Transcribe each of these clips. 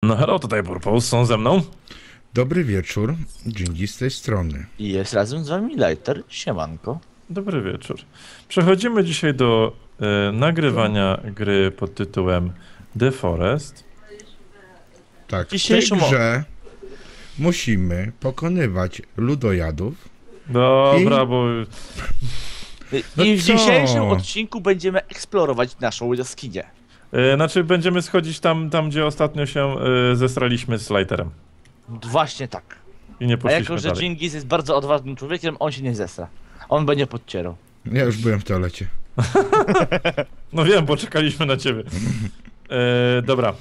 No hello, tutaj Purpose, są ze mną. Dobry wieczór, dzięki z tej strony. I jest razem z wami Lighter, siemanko. Dobry wieczór. Przechodzimy dzisiaj do nagrywania gry pod tytułem The Forest. Tak, w tej Dzisiejszą grze musimy pokonywać ludojadów. Dobra, bo... No I w co? dzisiejszym odcinku będziemy eksplorować naszą jaskinię. Znaczy będziemy schodzić tam, gdzie ostatnio się zesraliśmy z Lighterem. Właśnie tak. I nie A poszliśmy jako, że dalej. Dżingis jest bardzo odważnym człowiekiem, on się nie zesra. On będzie podcierał. Ja już byłem w toalecie. No wiem, bo czekaliśmy na ciebie. Dobra.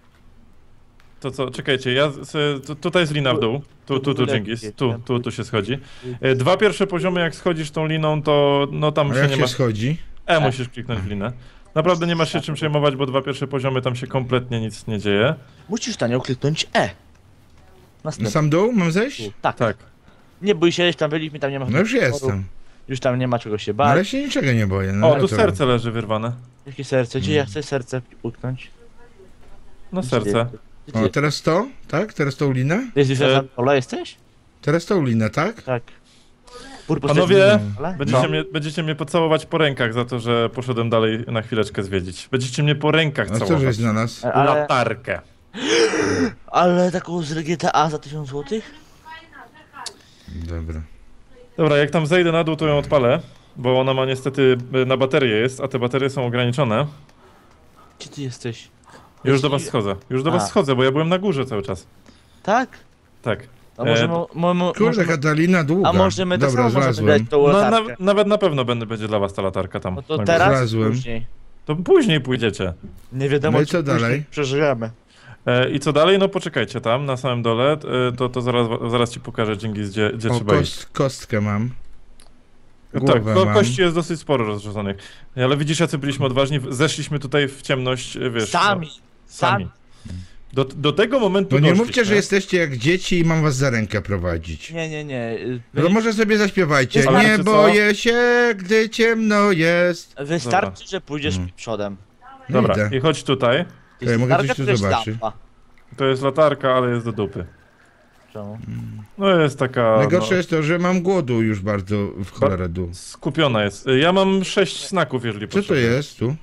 To co, czekajcie, tutaj jest lina w dół. Tu Dżingis. Tu się schodzi. Dwa pierwsze poziomy, jak schodzisz tą liną, to no tam A się jak nie się ma... schodzi? Musisz kliknąć w linę. Naprawdę nie masz się czym przejmować, bo dwa pierwsze poziomy tam się kompletnie nic nie dzieje. Musisz na nią kliknąć E. Na Następnie. sam dół mam zejść? Tak. Tak. Nie bój się, tam byliśmy, tam nie ma... No już jestem. Już tam nie ma czego się No, bać. ale się niczego nie boję. No, O, tu to- serce leży wyrwane. Jakie serce? Gdzie ja chcę serce uknąć? No serce. Gdzie O, ty? teraz to? Tak? Teraz tą linę? Ty jesteś na pole, jesteś? Teraz tą linę, tak? Tak. Purpos, Panowie, jesteś na pole? będziecie mnie pocałować po rękach za to, że poszedłem dalej na chwileczkę zwiedzić. Będziecie mnie po rękach A co, że całować. jest na nas? Ale, Latarkę. ale taką z GTA za 1000 zł? Dobra. Dobra, jak tam zejdę na dół, to ją odpalę, bo ona ma niestety na baterię jest, a te baterie są ograniczone. Gdzie ty jesteś? Już do was schodzę. Już do was schodzę, bo ja byłem na górze cały czas. Tak? Tak. A możemy... Kurde, możemy Katalina długa. a możemy tak Dobra, samo możemy zlazłem. dać tą No, latarkę. nawet na pewno będzie dla was ta latarka tam. No to na teraz górze. Zlazłem. później. To później pójdziecie. Nie wiadomo, No i czy co później dalej? przeżyjemy. I co dalej? No poczekajcie tam, na samym dole, to zaraz ci pokażę, Dżingis, gdzie O, trzeba iść. kostkę mam. Tak, Głowę mam. kości jest dosyć sporo rozrzuconych. Ale widzisz, jacy byliśmy odważni, zeszliśmy tutaj w ciemność, wiesz. Sami! No, Sami! Do tego momentu No nie doszliśmy. mówcie, że jesteście jak dzieci i mam was za rękę prowadzić. Nie. No może sobie zaśpiewajcie. Ale Nie czy co? boję się, gdy ciemno jest. Wystarczy, że pójdziesz przodem. No Dobra, idę. i chodź tutaj. To jest mogę latarka, coś tu to jest zobaczyć. lampa. To jest latarka, ale jest do dupy. Czemu? No jest taka... Najgorsze no, jest to, że mam głodu już bardzo w cholerę dół. skupiona jest. Ja mam 6 snaków, jeżeli Co to potrzebujesz. jest tu?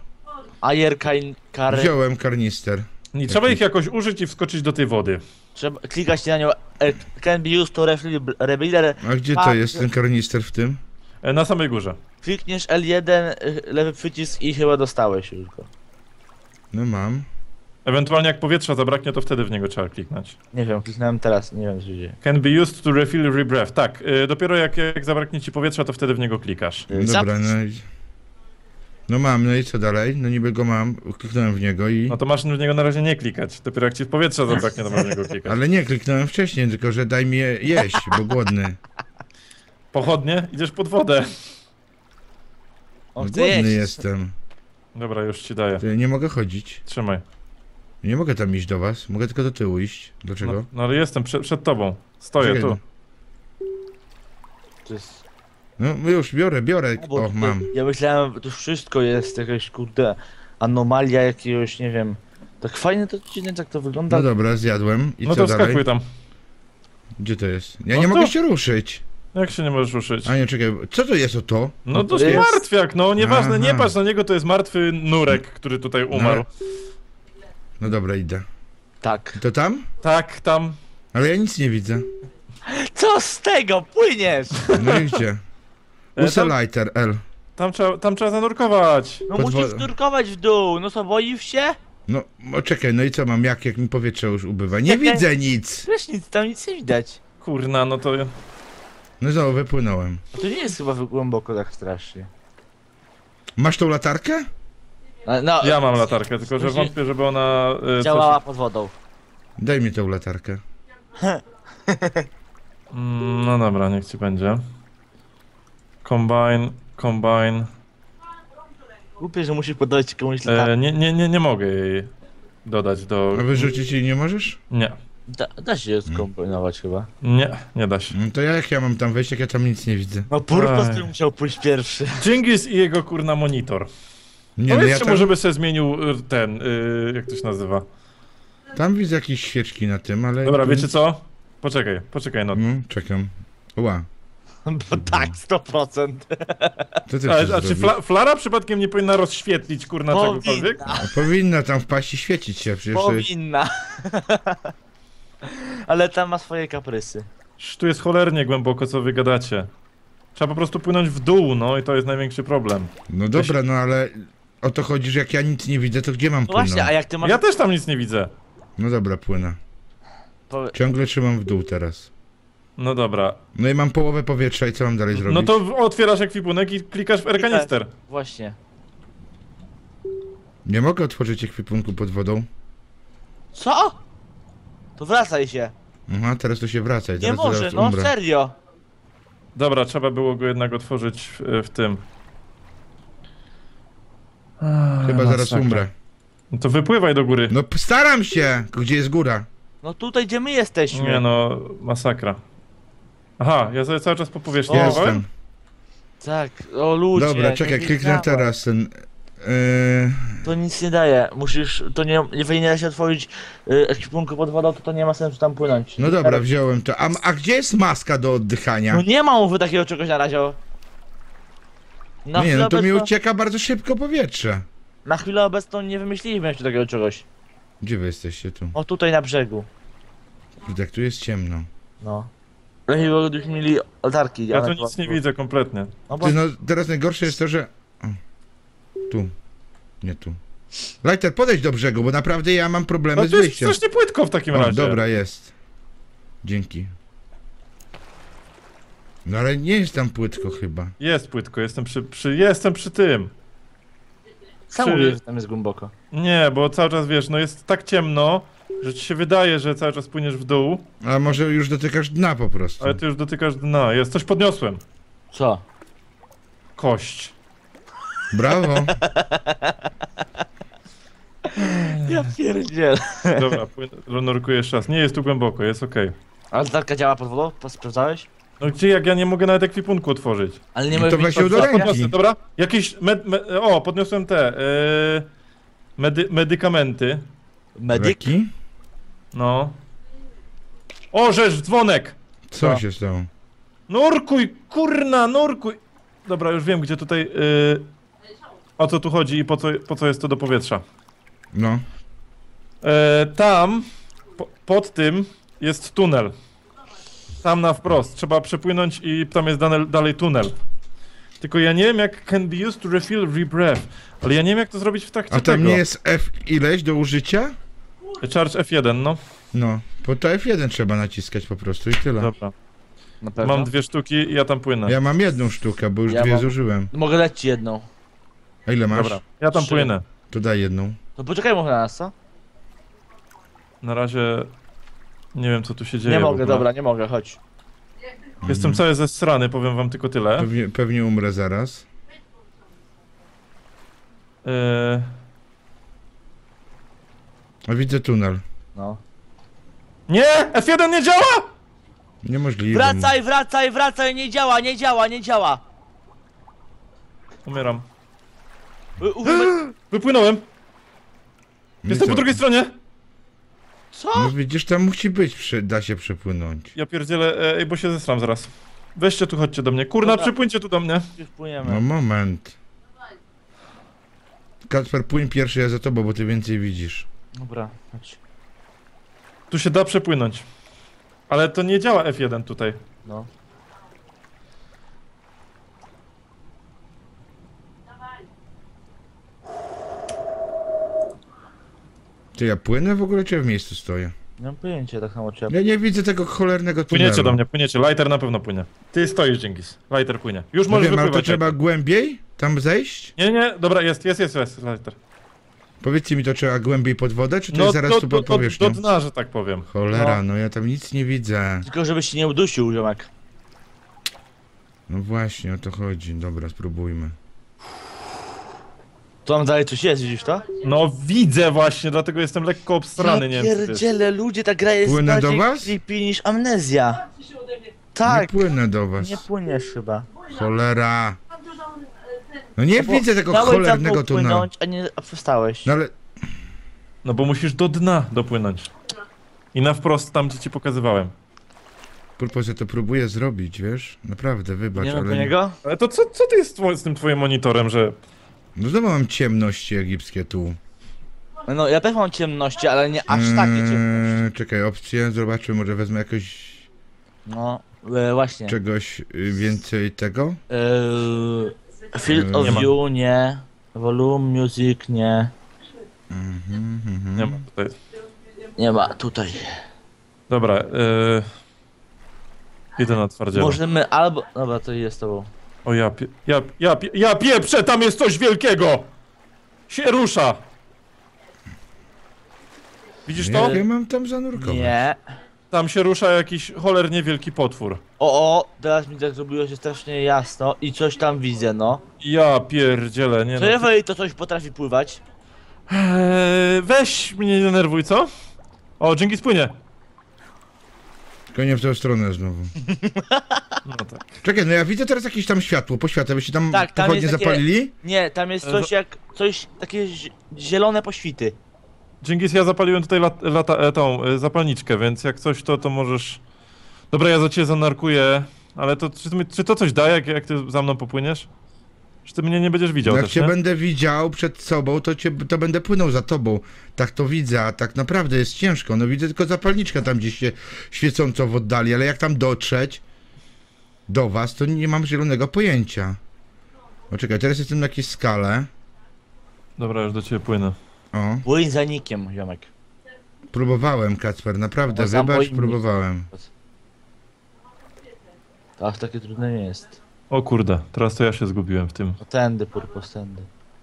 Kary. Wziąłem karnister. Nie, trzeba ich jakoś użyć i wskoczyć do tej wody. Trzeba klikać na nią. Can be used to refill rebuilder. A gdzie to Tak. jest ten karnister w tym? Na samej górze. Klikniesz L1, lewy przycisk i chyba dostałeś już go. No mam. Ewentualnie jak powietrza zabraknie, to wtedy w niego trzeba kliknąć. Nie wiem, kliknąłem teraz, nie wiem co się dzieje. Can be used to refill rebreath. Tak, dopiero jak zabraknie ci powietrza, to wtedy w niego klikasz. Dobra, no i... No mam, no i co dalej? No niby go mam, kliknąłem w niego i... No to masz w niego na razie nie klikać. Dopiero jak ci powietrza zabraknie, to masz w niego klikać. Ale nie, kliknąłem wcześniej, tylko że daj mi jeść, bo głodny. Pochodnie? Idziesz pod wodę. No, On chce głodny jeść. jestem. Dobra, już ci daję. To ja nie mogę chodzić. Trzymaj. Nie mogę tam iść do was, mogę tylko do tyłu iść. Dlaczego? No ale jestem przed tobą. Stoję Czekaj, tu. To jest... No już, biorę. Bo O, to- mam. Ja myślałem, że to wszystko jest jakaś kurde anomalia jakiegoś, nie wiem. Tak fajnie to dziwnie tak to wygląda. No dobra, zjadłem. I No co to dalej? wskakuj tam. Gdzie to jest? Ja No nie tu. mogę się ruszyć. Jak się nie możesz ruszyć? A nie, czekaj, co to jest o to? No to to jest jest- martwiak, no nieważne, nie Aha. patrz na niego, to jest martwy nurek, który tutaj umarł. No dobra, idę. Tak. To tam? Tak, tam. Ale ja nic nie widzę. Co z tego? Płyniesz! No i gdzie? Usa lighter, L. Tam trzeba zanurkować. No Pod musisz wo- nurkować w dół, no co, boisz się? No, czekaj, no i co mam, jak mi powietrze już ubywa? Nie Czekaj. widzę nic! Wiesz, nic, tam nic nie widać. Kurna, no to... No znowu wypłynąłem. A to nie jest chyba głęboko tak strasznie. Masz tą latarkę? No, Ja mam latarkę, tylko że Musi- wątpię, żeby ona... działała pod wodą. Daj mi tą latarkę. No dobra, niech ci będzie. Combine. Głupie, że musisz podać komuś latarkę. Nie mogę jej dodać do... A wyrzucić jej nie możesz? Nie, Da się je skombinować chyba. nie da się. No to jak ja mam tam wejść, jak ja tam nic nie widzę? No Purpos, Ej. który musiał pójść pierwszy. Dżingis i jego kurna monitor. Nie, no ja Powiedzcie tam... mu, żeby sobie zmienił ten, jak to się nazywa? Tam widzę jakieś świeczki na tym, ale... Dobra, wiecie co? Poczekaj, no. No, czekam. Ła. Bo tak, 100%. To też A chcesz czy zrobić? flara przypadkiem nie powinna rozświetlić, kurna, czegokolwiek? Powinna. Powinna tam wpaść i świecić się, przecież to jest... Powinna. Ale tam ma swoje kaprysy. Tu jest cholernie głęboko, co wy gadacie. Trzeba po prostu płynąć w dół, no i to jest największy problem. No dobra, no ale... O to chodzi, że jak ja nic nie widzę, to gdzie mam No płynąć? właśnie, a jak ty masz... Ja też tam nic nie widzę. No dobra, płynę. Ciągle trzymam w dół teraz. No dobra. No i mam połowę powietrza i co mam dalej zrobić? No to otwierasz ekwipunek i klikasz w R-kanister. Właśnie. Nie mogę otworzyć ekwipunku pod wodą. Co? To wracaj się. Aha, teraz to się wraca i Nie teraz może, zaraz no umrę. serio. Dobra, trzeba było go jednak otworzyć w tym. Chyba zaraz umrę. No to wypływaj do góry. No staram się! Gdzie jest góra? No tutaj, gdzie my jesteśmy. Nie no, masakra. Aha, ja sobie cały czas po powierzchni O, pływałem? Tak, o ludzie. Dobra, czekaj, nie kliknę wiedziałem. teraz ten... To nic nie daje. Musisz, to nie, jeżeli nie da się otworzyć ekwipunku pod wodą, to nie ma sensu tam płynąć. No dobra, wziąłem to. A gdzie jest maska do oddychania? No nie ma mowy takiego czegoś na razie. Na Nie, chwilę no to mi obecną- ucieka bardzo szybko powietrze. Na chwilę obecną nie wymyśliliśmy jeszcze takiego czegoś. Gdzie wy jesteście tu? O, tutaj na brzegu. Tak, tu jest ciemno. No. Lepiej byśmy mieli latarki. Ja ale tu nic nie widzę kompletnie. No bo... Ty, no teraz najgorsze jest to, że... O, tu. Nie tu. Lighter, podejdź do brzegu, bo naprawdę ja mam problemy No z to jest wyjściem. strasznie płytko w takim O, razie. dobra, jest. Dzięki. No ale nie jest tam płytko chyba. Jest płytko, jestem przy tym. Sam mówię, że tam jest głęboko. Nie, bo cały czas wiesz, no jest tak ciemno, że ci się wydaje, że cały czas płyniesz w dół, A może już dotykasz dna po prostu. ale ty już dotykasz dna. Jest, coś podniosłem. Co? Kość. Brawo. Ja pierdzielę. Dobra, nurkuję jeszcze raz. Nie jest tu głęboko, jest okej. A latarka działa pod wodą? Sprawdzałeś? No gdzie, jak ja nie mogę nawet ekwipunku otworzyć? Ale nie No możesz to mieć weź ją do pod- ręki. Podniosę, dobra? Jakieś, o, podniosłem te, medykamenty. Medyk? Leki? No. O, żeż, dzwonek! Co Co? się stało? Nurkuj, kurna, nurkuj! Dobra, już wiem, gdzie tutaj, o co tu chodzi i po co jest to do powietrza. No. Tam, pod tym jest tunel. Tam na wprost. Trzeba przepłynąć i tam jest dalej tunel. Tylko ja nie wiem jak can be used to refill rebreath. Ale ja nie wiem jak to zrobić w trakcie A tam tego. nie jest F ileś do użycia? Charge F1, no. No. Po to F1 trzeba naciskać po prostu i tyle. Dobra. Na pewno. Mam 2 sztuki i ja tam płynę. Ja mam jedną sztukę, bo już Ja dwie mam- zużyłem. Mogę dać ci jedną. A ile masz? Dobra, ja tam 3. płynę. To daj jedną. No poczekaj może na nas, co? Na razie nie wiem co tu się dzieje. Nie w mogę, ogóle. dobra, nie mogę, chodź. Jestem cały zesrany, powiem wam tylko tyle. Pewnie umrę zaraz. A widzę tunel. No. Nie! F1 nie działa! Niemożliwe. Wracaj, wracaj, wracaj, nie działa, nie działa, nie działa. Umieram. Użymy... Wypłynąłem! No Jestem i po co? drugiej stronie! Co? No widzisz, tam musi być, da się przepłynąć. Ja pierdzielę, bo się zesram zaraz. Weźcie tu, chodźcie do mnie. Kurna, Dobra. przypłyńcie tu do mnie. Już płyniemy. No moment. Kacper, płyń pierwszy, ja za tobą, bo ty więcej widzisz. Dobra, chodź. Tu się da przepłynąć. Ale to nie działa F1 tutaj. No. Czy ja płynę w ogóle, czy ja w miejscu stoję? Nie mam pojęcia, tak samo trzeba. Ja nie widzę tego cholernego tunelu. Płyniecie do mnie, płyniecie. Lighter na pewno płynie. Ty stoisz, Dżingis. Lighter płynie. Już No możesz wiem, ale to wypływać. trzeba głębiej tam zejść? Nie, dobra, jest, Lighter. Powiedzcie mi, to trzeba głębiej pod wodę, czy to jest zaraz tu pod do powierzchnią? dna, że tak powiem. Cholera, no ja tam nic nie widzę. Tylko żebyś się nie udusił, ziomek. No właśnie, o to chodzi. Dobra, spróbujmy. Tu tam dalej coś jest, widzisz to? No widzę właśnie, dlatego jestem lekko obstrany, nie wiem. czy wiesz. pierdziele, ludzie, ta gra jest Płynę do bardziej was? creepy niż amnezja. Nie Tak, płynę do was. nie płyniesz chyba. Cholera. No nie Bo widzę tego chciałeś za mną cholernego tunelu. płynąć, a nie a przestałeś. No ale... No bo musisz do dna dopłynąć. I na wprost tam, gdzie ci pokazywałem. Purpos, ja to próbuję zrobić, wiesz? Naprawdę, wybacz, Nie ale... po niego? Ale to co ty jest z tym twoim monitorem, że... No znowu mam ciemności egipskie tu. No ja też mam ciemności, ale nie aż takie ciemności. Czekaj, opcje, zobaczmy, może wezmę jakoś... No, właśnie. Czegoś więcej tego? Field of Nie ma. view, nie. Volume, music, nie. Nie ma tutaj. Nie ma, tutaj. Dobra, idę na twardziela. Możemy albo... Dobra, to jest z tobą. O ja pieprzę, tam jest coś wielkiego! Się rusza! Widzisz to? Jak ja mam tam zanurkować? Nie. Tam się rusza jakiś cholernie wielki potwór. O, teraz mi tak zrobiło się strasznie jasno i coś tam widzę, no. Ja pierdzielę, nie To jeżeli to coś potrafi pływać? Weź mnie nie denerwuj, co? O, dzięki spłynie. Tylko nie w tę stronę znowu. No tak. Czekaj, no ja widzę teraz jakieś tam światło, poświatę, byście tam Tak, tam pochodnie jest takie- zapalili? Nie, tam jest coś jak... Coś, takie zielone poświty. Dzięki, ja zapaliłem tutaj tą zapalniczkę, więc jak coś to możesz... Dobra, ja za ciebie zanarkuję, ale to czy to coś da, jak ty za mną popłyniesz? Czy ty mnie nie będziesz widział Jak też, cię nie? będę widział przed sobą, to będę płynął za tobą. Tak to widzę, a tak naprawdę jest ciężko. No widzę tylko zapalniczka tam gdzieś się świecąco w oddali, ale jak tam dotrzeć do was, to nie mam zielonego pojęcia. O czekaj, teraz jestem na jakiejś skale. Dobra, już do ciebie płynę. O, Płyń za nikiem, ziomek. próbowałem, Kacper, naprawdę, No, sam wybacz, pojemnik. próbowałem. To aż takie trudne nie jest. O kurde, teraz to ja się zgubiłem w tym. O, tędy, purpos, tędy.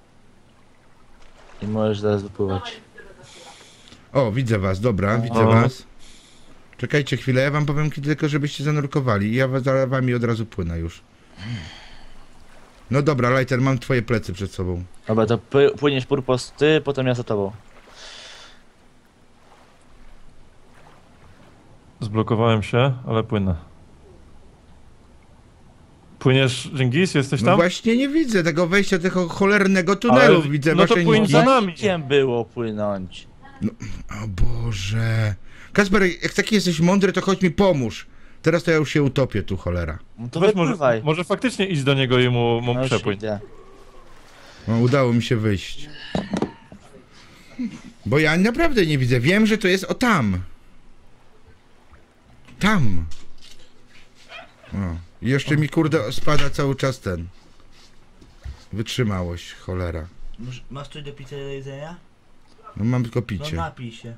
I możesz zaraz wypływać. O, widzę was, dobra, widzę O. was. Czekajcie chwilę, ja wam powiem kiedy tylko, żebyście zanurkowali i ja za wami od razu płynę już. No dobra, Lighter, mam twoje plecy przed sobą. Dobra, to płyniesz purpos ty, potem ja za tobą. Zblokowałem się, ale płynę. Płyniesz, Dżingis? Jesteś No tam? właśnie nie widzę tego wejścia, tego cholernego tunelu, Ale- widzę no to wasze płyń niki. za nami. Nikiem było płynąć. O Boże. Kasper, jak taki jesteś mądry, to chodź mi pomóż. Teraz to ja już się utopię tu, cholera. No to Weź wypływaj. może faktycznie idź do niego i mu No już przepłyń. idę. No, udało mi się wyjść. Bo ja naprawdę nie widzę. Wiem, że to jest o tam. Tam. O. I jeszcze mi kurde spada cały czas ten. Wytrzymałość, cholera. Masz coś do picia do jedzenia? No mam tylko No picie. napij się.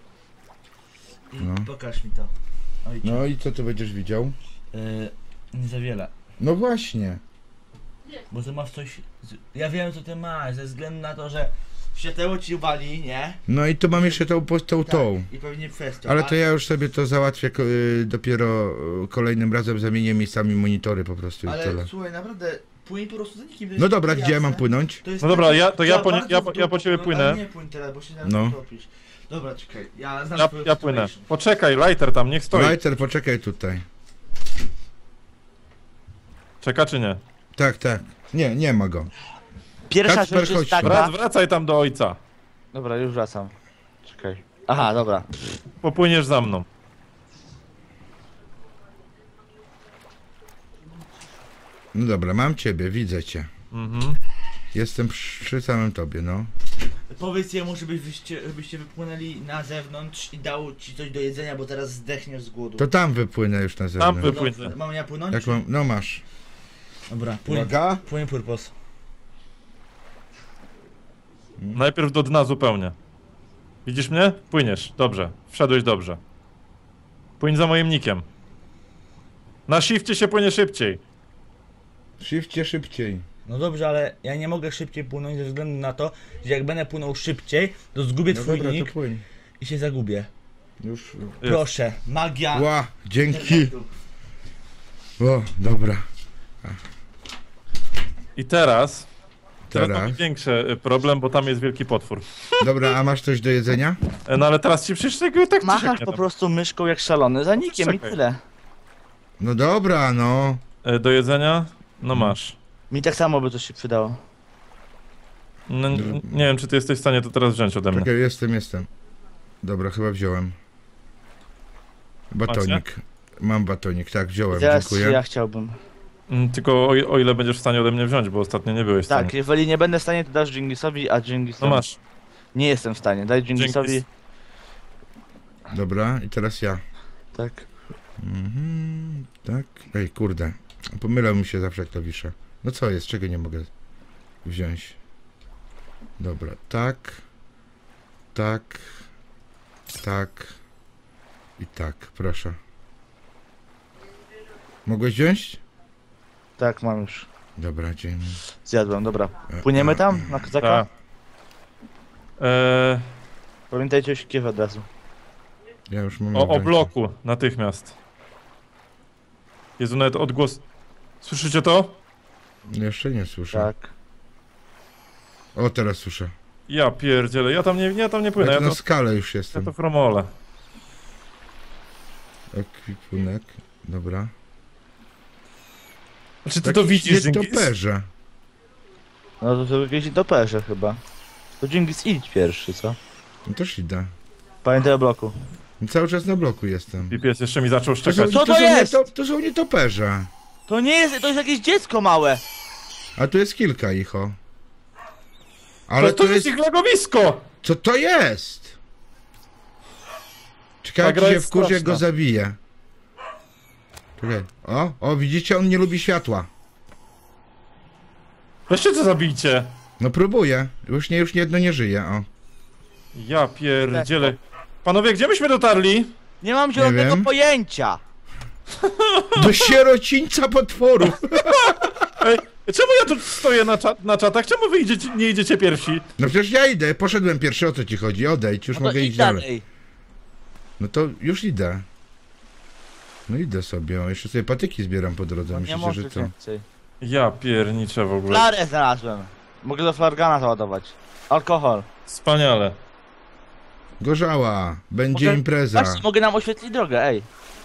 I No. pokaż mi to. Ojcze. No i co ty będziesz widział? Nie za wiele. No właśnie. Bo ty masz coś... Ja wiem co ty masz, ze względu na to, że światełko ci wali, nie? No i tu mam jeszcze tą. I pewnie przez to. Ale to ja już sobie to załatwię dopiero kolejnym razem zamienię miejscami monitory po prostu i tyle. Ale słuchaj, naprawdę, płyń po prostu za nikim. No dobra, gdzie ja mam płynąć? To jest No dobra, takie- ja po nie- bardzo ja w po- dół ja po ciebie popłynąć, płynę. ale nie płyń teraz, bo się zaraz No. utopisz. Dobra, czekaj, ja znam Ja, swoją ja płynę. situation. Poczekaj, Lighter tam, niech stoi. Lighter, poczekaj tutaj. Czeka czy nie? Tak, tak. Nie ma go. Pierwsza Kacper, rzecz jest chodź taka... Wracaj tam do ojca. Dobra, już wracam. Czekaj. Aha, dobra. Popłyniesz za mną. No dobra, mam ciebie, widzę cię. Mhm. Jestem przy samym tobie, no. Powiedz jemu, żebyście wypłynęli na zewnątrz i dał ci coś do jedzenia, bo teraz zdechniesz z głodu. To tam wypłynę już na zewnątrz. wypłynę. Dobrze, mam ja płynąć? Jak mam, no masz. Dobra, płyń. Uwaga. Płyń purpos. Najpierw do dna zupełnie. Widzisz mnie? Płyniesz. Dobrze. Wszedłeś dobrze. Płyń za moim nikiem. Na shifcie się płynie szybciej. Shifcie szybciej. No dobrze, ale ja nie mogę szybciej płynąć ze względu na to, że jak będę płynął szybciej, to zgubię No twój dobra, to nick płyń. i się zagubię. Już. Jest. Proszę, magia. Ła, dzięki. internetu. O, dobra. I teraz Teraz. mamy większy problem, bo tam jest wielki potwór. Dobra, a masz coś do jedzenia? No ale teraz ci przecież tego tak czy Machasz siak nie po dam. prostu myszką jak szalony za nikiem i Czekaj. tyle. No dobra, no. Do jedzenia? No masz. Mi tak samo by to się przydało. No, nie wiem, czy ty jesteś w stanie to teraz wziąć ode mnie. Czekaj, jestem. Dobra, chyba wziąłem. Batonik. Mam batonik, tak, wziąłem, Teraz dziękuję. ja chciałbym. Tylko o ile będziesz w stanie ode mnie wziąć, bo ostatnio nie byłeś w stanie. Tak, jeżeli nie będę w stanie, to dasz Dżingisowi, a Dżingis... No masz. Nie jestem w stanie, daj Dżingisowi. Dżingis. Dobra, i teraz ja. Tak. Tak. Ej, kurde. Pomylał mi się zawsze klawisze. No co jest? Czego nie mogę wziąć? Dobra, tak. Tak. Tak. I tak, proszę. Mogłeś wziąć? Tak, mam już. Dobra, dzień. Zjadłem, dobra. Płyniemy tam, na kozaka? Tak. Pamiętajcie o siekierze od razu. Ja już mam. O bloku, natychmiast. Jezu, nawet odgłos... Słyszycie to? Jeszcze nie słyszę. Tak. O, teraz słyszę. Ja pierdzielę, ja tam nie płynę, Ja ja tu na to, skalę już ja jestem. to fromolę. Ekwipunek. Dobra. Czy ty to widzisz, Dżingis? Nietoperze. No to sobie jakieś doperze chyba. To Dżingis idź pierwszy, co? No też idę. Pamiętaj o bloku. Cały czas na bloku jestem. Pies jeszcze mi zaczął szczekać. Co to jest? To są nietoperze. To nie jest, to jest jakieś dziecko małe! A tu jest kilka ich, o. Ale Ale to to jest jest... ich legowisko! Co to jest? Czekaj, Ta gra jak się jest wkurzy, jak straszna. go zabije. Czekaj. O, widzicie, on nie lubi światła. Weźcie to zabijcie! No próbuję. Już jedno nie żyje, o. Ja pierdzielę. Panowie, gdzie myśmy dotarli? Nie mam zielonego wiem. pojęcia! Do sierocińca potworów. Ej, czemu ja tu stoję na czatach? Czemu wy nie idziecie pierwsi? No przecież ja idę, poszedłem pierwszy, o co ci chodzi? Odejdź, już No to mogę idź iść dalej. dalej. No to już idę. No idę sobie, o, jeszcze sobie patyki zbieram po drodze, No nie myślicie, że możesz co? więcej. Ja pierniczę w ogóle. Flarę znalazłem. Mogę do flargana załadować. Alkohol. Wspaniale. Gorzała, będzie Mogę- impreza. Patrzcie, mogę nam oświetlić drogę, ej.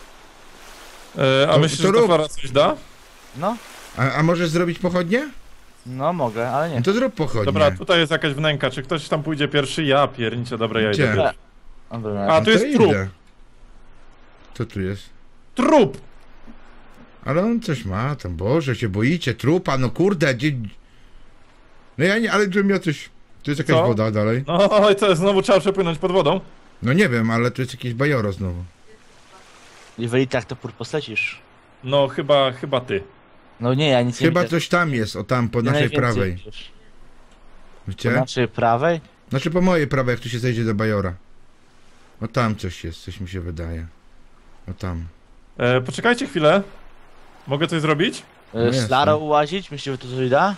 A To- myślisz, to że ta rób. flara coś da? No, A możesz zrobić pochodnie? no mogę, ale nie. No to zrób pochodnie. Dobra, tutaj jest jakaś wnęka. Czy ktoś tam pójdzie pierwszy? Ja pierniczę, dobra, ja Gdzie? idę pierwszy. Dobra, A, No tu jest to trup. idę. Co tu jest? Trup! Ale on coś ma tam, Boże, się boicie, trupa, no kurde, gdzie... No ja nie, ale żebym miał coś... Tu jest jakaś Co? woda dalej. No i co, znowu trzeba przepłynąć pod wodą? No nie wiem, ale tu jest jakieś bajoro znowu. jeżeli tak to purposlecisz. No, chyba ty. No nie, ja nic nie Chyba widzę. coś tam jest, o tam, po Ja naszej najwięcej prawej. widzisz. Po Wiecie? naszej prawej? Znaczy po mojej prawej, jak tu się zejdzie do bajora. O tam coś jest, coś mi się wydaje. O tam. Poczekajcie chwilę. Mogę coś zrobić? jasne. Slaro ułazić? Myślisz, że to coś da?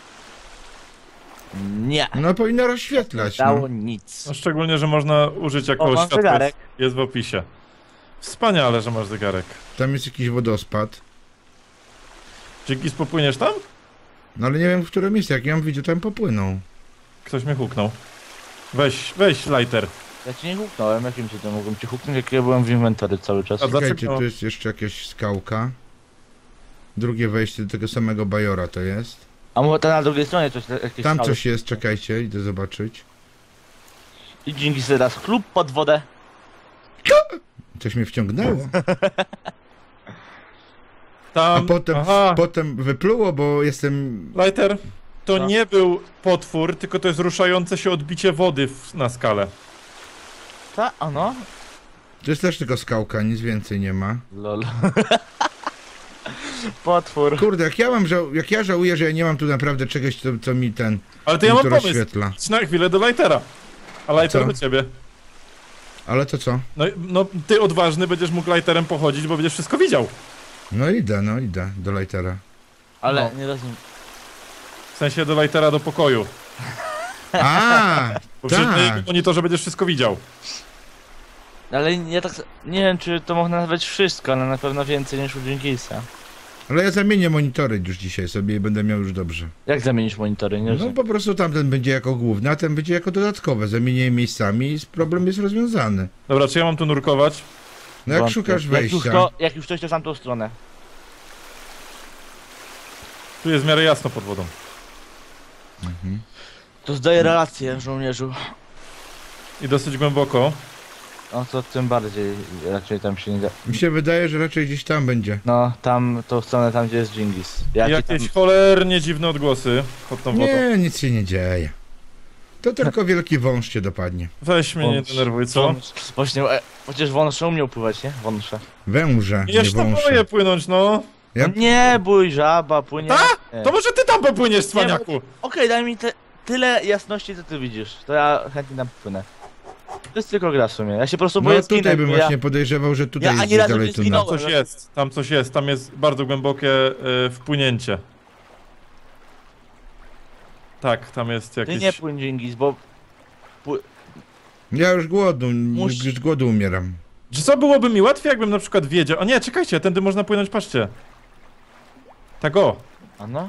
Nie. No powinno rozświetlać, Dało no. nic. No, szczególnie, że można użyć O, jako mam światła. zegarek. Jest w opisie. Wspaniale, że masz zegarek. Tam jest jakiś wodospad. Dżingis, popłyniesz tam? No ale nie wiem, w które miejsce, jak ja bym widział, tam popłynął. Ktoś mnie huknął. Weź lighter. Ja cię nie huknąłem, jakim cię to mogłem cię huknąć, jak ja byłem w inwentory cały czas. A dlaczego- Czekajcie, tu jest jeszcze jakaś skałka. Drugie wejście do tego samego bajora to jest. A może tam na drugiej stronie coś, jakieś Tam skały. coś jest, czekajcie, idę zobaczyć. I dzięki sobie teraz klub pod wodę. Coś mnie wciągnęło. A Tam. potem, Aha, potem wypluło, bo jestem... lighter. To Co? nie był potwór, tylko to jest ruszające się odbicie wody na skalę. Ta, ano? To jest też tylko skałka, nic więcej nie ma. Lol. Potwór. Kurde, jak ja żałuję, że ja nie mam tu naprawdę czegoś, co mi ten... Ale to ja mi mam to pomysł. rozświetla. Idź na chwilę do lightera. A lighter Co? do ciebie. Ale to co? No, ty odważny będziesz mógł lighterem pochodzić, bo będziesz wszystko widział. No idę do lightera. Ale No. nie rozumiem. W sensie do lightera do pokoju. A, Bo przecież na tak. jego monitorze będziesz wszystko widział. Ale ja tak... Nie wiem, czy to można nazwać wszystko, ale na pewno więcej niż u Jenkisa. Ale ja zamienię monitory już dzisiaj sobie i będę miał już dobrze. Jak zamienić monitory? Nie No rozumiem. po prostu tamten będzie jako główny, a ten będzie jako dodatkowe. Zamienię je miejscami i problem jest rozwiązany. Dobra, czy ja mam tu nurkować? No jak Wątpię. szukasz wejścia... Jak już coś, to w tamtą stronę. Tu jest w miarę jasno pod wodą. To zdaje relację, żołnierzu. I dosyć głęboko. No to tym bardziej raczej tam się nie da. Mi się wydaje, że raczej gdzieś tam będzie. No, tam, tą stronę tam, gdzie jest Dżingis. Jakieś cholernie dziwne odgłosy pod tą wodą. Nie, nic się nie dzieje. To tylko wielki wąż cię dopadnie. Weź mnie, nie denerwuj, co? Właśnie, chociaż wąsze umiał pływać, nie? Wąsze. Węże, Ja nie się tam wąsze. boję płynąć, no. Ja- No nie bój, żaba płynie. A? To może ty tam popłyniesz, cwaniaku. Okej, daj mi tyle jasności, co ty widzisz. To ja chętnie tam płynę. To jest tylko gra w sumie. Ja się po prostu boję No tutaj zginąć, bym bo właśnie podejrzewał, że tutaj Ja jest ani gdzieś razu dalej nie tunel. zginąłem. Tam coś jest, tam jest bardzo głębokie wpłynięcie. Tak, tam jest Ty jakieś... nie płyń, Dżingis, bo... Ja już Musi- już z głodu umieram. Czy co byłoby mi łatwiej, jakbym na przykład wiedział... O nie, czekajcie, tędy można płynąć, patrzcie. Tak o. A no?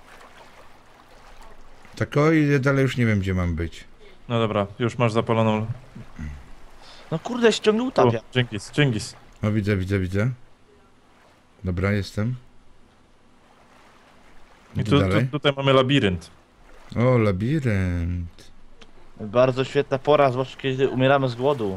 Tak o i dalej już nie wiem, gdzie mam być. No dobra, już masz zapaloną... No kurde, się ciągle utapia. Dżingis. O, widzę. Dobra, jestem. I Idę dalej. tutaj mamy labirynt. O, labirynt. Bardzo świetna pora, zwłaszcza kiedy umieramy z głodu.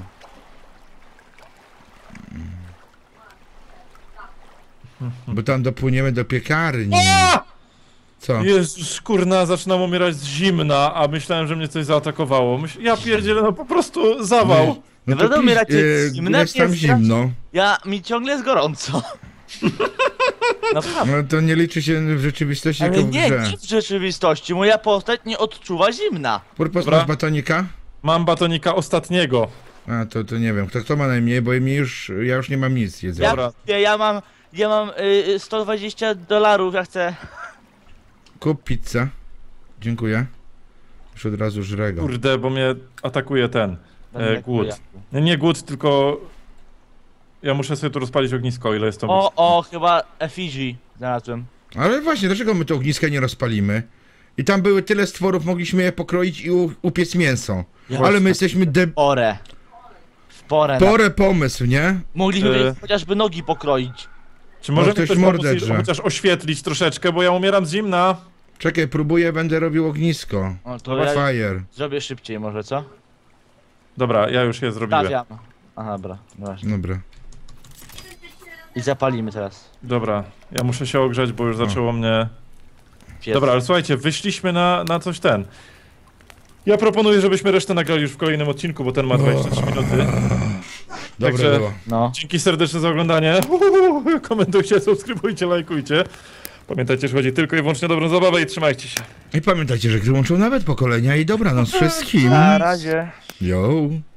Bo tam dopłyniemy do piekarni. Co? Jezus, kurna, zaczynam umierać z zimna, a myślałem, że mnie coś zaatakowało. Ja pierdzielę, no po prostu zawał. No Nie to będę umierać z zimna, jest tam jest zimno. Mi ciągle jest gorąco. Naprawdę. No to nie liczy się w rzeczywistości, Ale tylko w nie, grze. nie w rzeczywistości. Moja postać nie odczuwa zimna. Purpos, Dobra. masz batonika? Mam batonika ostatniego. A, to nie wiem. Kto ma najmniej, bo ja już nie mam nic jedzenia. Dobra. Ja mam $120, ja chcę. Kup pizzę. Dziękuję. Już od razu żrę go. Kurde, bo mnie atakuje ten głód. Nie głód, tylko... Ja muszę sobie tu rozpalić ognisko, ile jest to... Chyba effigy znalazłem. Ale właśnie, dlaczego my to ogniska nie rozpalimy? I tam były tyle stworów, mogliśmy je pokroić i upiec mięso. Ale my jesteśmy W porę. Porę pomysł, nie? Mogliśmy chociażby nogi pokroić. Czy może ktoś ktoś mordę pomóc drze. chociaż oświetlić troszeczkę, bo ja umieram z zimna. Czekaj, próbuję, będę robił ognisko. O, to ja Fire. zrobię szybciej może, co? Dobra, ja już je zrobiłem. Stawiam. Aha, dobra, no właśnie. Dobra. I zapalimy teraz. Dobra, ja muszę się ogrzać, bo już zaczęło mnie... Pies. Dobra, ale słuchajcie, wyszliśmy na coś ten. Ja proponuję, żebyśmy resztę nagrali już w kolejnym odcinku, bo ten ma 23 minuty. Dobre Także- było. No. Dzięki serdeczne za oglądanie. Komentujcie, subskrybujcie, lajkujcie. Pamiętajcie, że chodzi tylko i wyłącznie o dobrą zabawę i trzymajcie się. I pamiętajcie, że gry łączą nawet pokolenia i dobranoc wszystkim. Na razie. Yo.